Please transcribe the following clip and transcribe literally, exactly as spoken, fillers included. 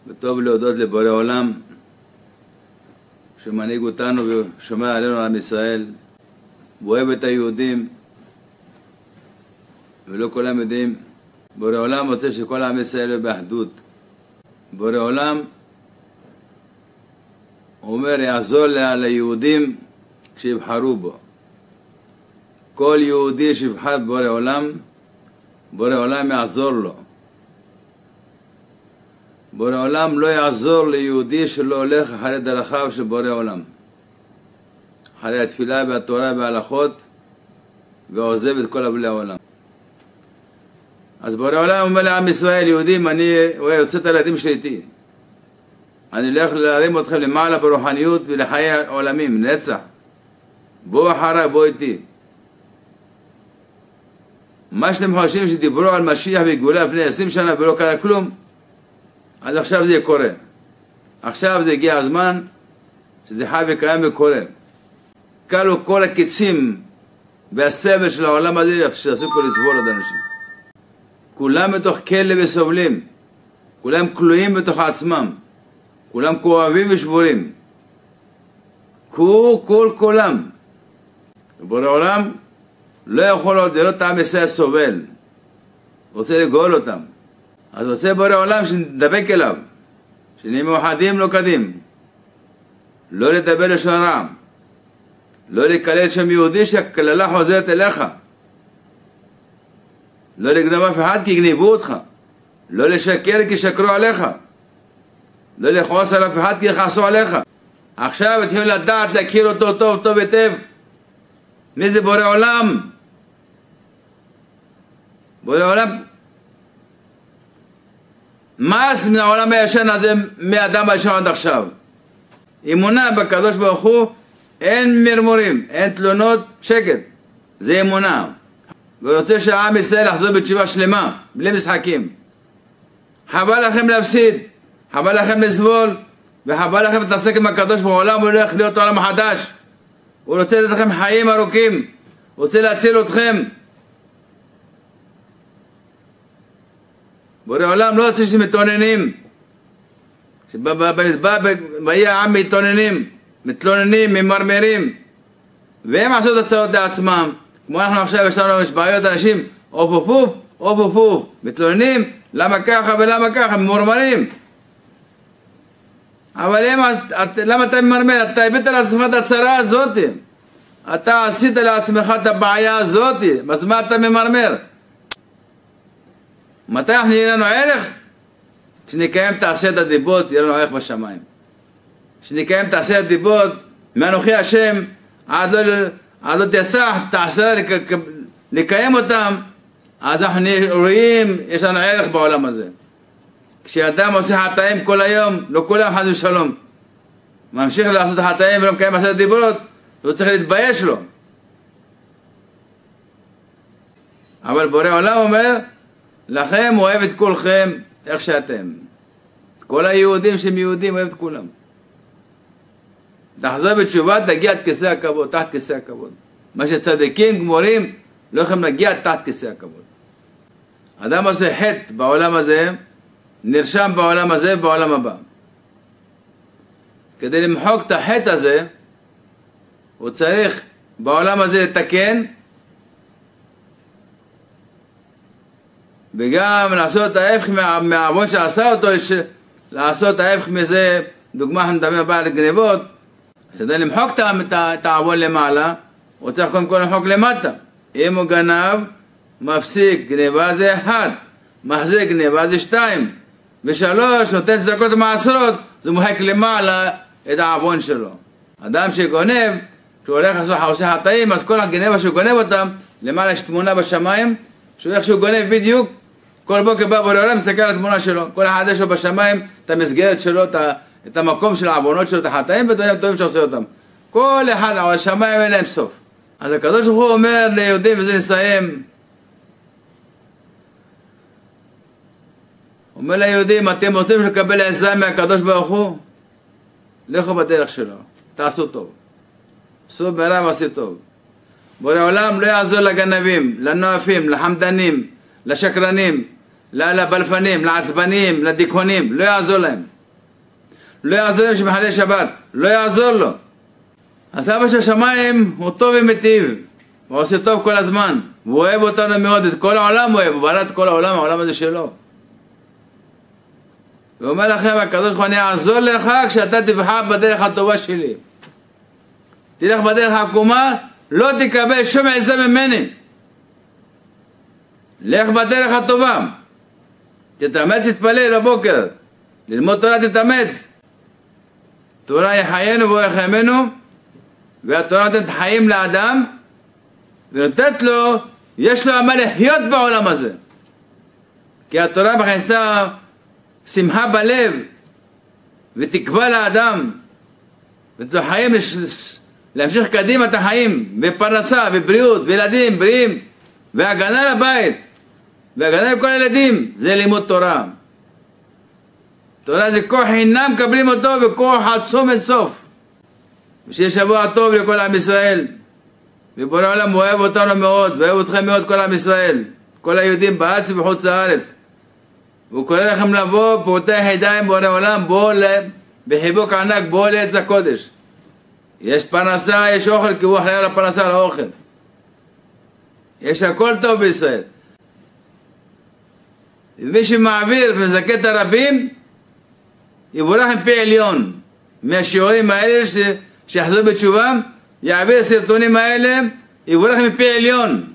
וטוב להודות לבורא עולם שמנהיג אותנו ושומר עלינו על עם ישראל, ואוהב את היהודים, ולא כולם יודעים. בורא עולם רוצה שכל עם ישראל יהיה באחדות. בורא עולם אומר יעזור ליהודים כשיבחרו בו. כל יהודי שיבחר בורא עולם, בורא עולם יעזור לו. בורא עולם לא יעזור ליהודי שלא הולך אחרי דרכיו של בורא עולם, אחרי התפילה והתורה וההלכות, ועוזב את כל עבלי העולם. אז בורא עולם אומר לעם ישראל, יהודים, אני יוצא את הילדים שלי איתי, אני הולך להרים אתכם למעלה ברוחניות ולחיי עולמים, נצח. בואו אחריי, בואו איתי. מה שאתם חושבים שדיברו על משיח וגאולה לפני עשרים שנה ולא קרה כלום, אז עכשיו זה קורה. עכשיו זה הגיע הזמן שזה חי וקיים וקורה. קלו כל הקיצים והסבל של העולם הזה שיפסיקו לסבול עוד אנשים. כולם בתוך כלא וסובלים, כולם כלואים בתוך עצמם, כולם כואבים ושבורים, כל כל כולם. בורא עולם לא יכול עוד לראות את עם ישראל סובל, רוצה לגאול אותם. אז רוצה בורא עולם שנדבק אליו, שנהיה מאוחדים לא קדים, לא לדבר לשון רע, לא לקלל שם יהודי שהקללה חוזרת אליך, לא לגנוב אף אחד כי יגנבו אותך, לא לשקר כי שקרו עליך, לא לכעוס על אף אחד כי יכעסו עליך. עכשיו התחילו לדעת, להכיר אותו טוב טוב היטב. מי זה בורא עולם? בורא עולם מאס מן העולם הישן הזה, מאדם הישן עד עכשיו. אמונה בקדוש ברוך הוא, אין מרמורים, אין תלונות, שקט. זה אמונה. ורוצה שהעם ישראל יחזור בתשובה שלמה, בלי משחקים. חבל לכם להפסיד, חבל לכם לסבול, וחבל לכם להתעסק עם הקדוש ברוך הוא. העולם הוא הולך להיות עולם חדש. הוא רוצה לתת לכם חיים ארוכים, הוא רוצה להציל אתכם. בורא עולם לא רוצה שמתלוננים, שבאי העם מתלוננים, מתלוננים, ממרמרים, והם עשו את הצעות לעצמם. כמו אנחנו עכשיו יש לנו בעיות, אנשים אוף אוף אוף, אוף אוף אוף, מתלוננים, למה ככה ולמה ככה, ממורמרים. אבל הם, למה אתה ממרמר? אתה הבאת לעצמך את הצרה הזאת, אתה עשית לעצמך את הבעיה הזאת, אז מה אתה ממרמר? מתי אנחנו יהיה לנו ערך? כשנקיים תעשיית הדיבות יהיה לנו ערך בשמיים. כשנקיים תעשיית דיבות מאנוכי השם עד לא, עד לא תצא תעשייה לקיים אותם, אז אנחנו רואים יש לנו ערך בעולם הזה. כשאדם עושה חטאים כל היום, לא כולם חס ושלום, ממשיך לעשות חטאים ולא מקיים תעשיית דיברות, הוא צריך להתבייש לו. אבל בורא עולם אומר לכם הוא אוהב את כולכם איך שאתם. כל היהודים שהם יהודים אוהב את כולם. תחזור בתשובה, תגיע את כיסא הכבוד, תחת כיסא הכבוד. מה שצדיקים גמורים לא יכולים להגיע תחת כיסא הכבוד. אדם עושה חטא בעולם הזה, נרשם בעולם הזה ובעולם הבא. כדי למחוק את החטא הזה, הוא צריך בעולם הזה לתקן, וגם לעשות ההפך מהעוון שעשה אותו, לעשות ההפך מזה. דוגמה, אנחנו מדברים בעל גנבות, כדי למחוק את העוון למעלה, הוא צריך קודם כל למחוק למטה. אם הוא גנב, מפסיק גנבה זה אחד, מחזיק גנבה זה שתיים, ושלוש, נותן צדקות ומעשרות, זה מוחק למעלה את העוון שלו. אדם שגונב, כשהוא הולך לעשות עושה חטאים, אז כל הגנבה שהוא גונב אותם, למעלה יש תמונה בשמיים, שהוא איך שהוא גונב בדיוק, כל בוקר בא בורא עולם, מסתכל על התמונה שלו, כל אחד יש לו בשמיים את המסגרת שלו, את המקום של העוונות שלו, את החטאים ודברים טובים שעושה אותם. כל אחד, אבל השמיים אין להם סוף. אז הקדוש ברוך הוא אומר ליהודים, וזה נסיים, אומר ליהודים, אתם רוצים לקבל עזרה מהקדוש ברוך הוא? לכו בדרך שלו, תעשו טוב. עשו ברע ועשו טוב. בורא עולם לא יעזור לגנבים, לנואפים, לחמדנים, לשקרנים, לבלפנים, לעצבנים, לדיכאונים, לא יעזור להם. לא יעזור להם שמחלל שבת, לא יעזור לו. אז אבא של השמיים הוא טוב ומיטיב, הוא עושה טוב כל הזמן, הוא אוהב אותנו מאוד, את כל העולם הוא אוהב, הוא ברא את כל העולם, העולם הזה שלו. הוא אומר לכם, הקדוש ברוך הוא, אני אעזור לך כשאתה תבחר בדרך הטובה שלי. תלך בדרך העקומה, לא תקבל שום עזרה ממני. לך בדרך הטובה. תתאמץ, תתפלל בבוקר. ללמוד תורה תתאמץ. תורה יחיינו בו יחיימנו, והתורה נותנת חיים לאדם, ונותנת לו, יש לו מה לחיות בעולם הזה. כי התורה מכניסה שמחה בלב, ותקווה לאדם, ונותנת לו חיים להמשיך קדימה את החיים, בפרנסה, בבריאות, וילדים בריאים, והגנה לבית, והגנה לכל הילדים, זה לימוד תורה. תורה זה כוח חינם, מקבלים אותו, וכוח עצום אין סוף. ושיהיה שבוע טוב לכל עם ישראל. ובורא העולם אוהב אותנו מאוד, ואוהב אתכם מאוד כל עם ישראל, כל היהודים בארץ ובחוץ לארץ. הוא קורא לכם לבוא, פרוטי ידיים בורא העולם, בואו בחיבוק ענק, בואו לעץ הקודש. יש פרנסה, יש אוכל, כי הוא אחראי על הפרנסה, על האוכל. יש הכל טוב בישראל. ומי שמעביר ומזכה את הרבים, יבורך עם פי עליון. מהשיעורים האלה ש... שיחזור בתשובה, יעביר הסרטונים האלה, יבורך עם פי עליון.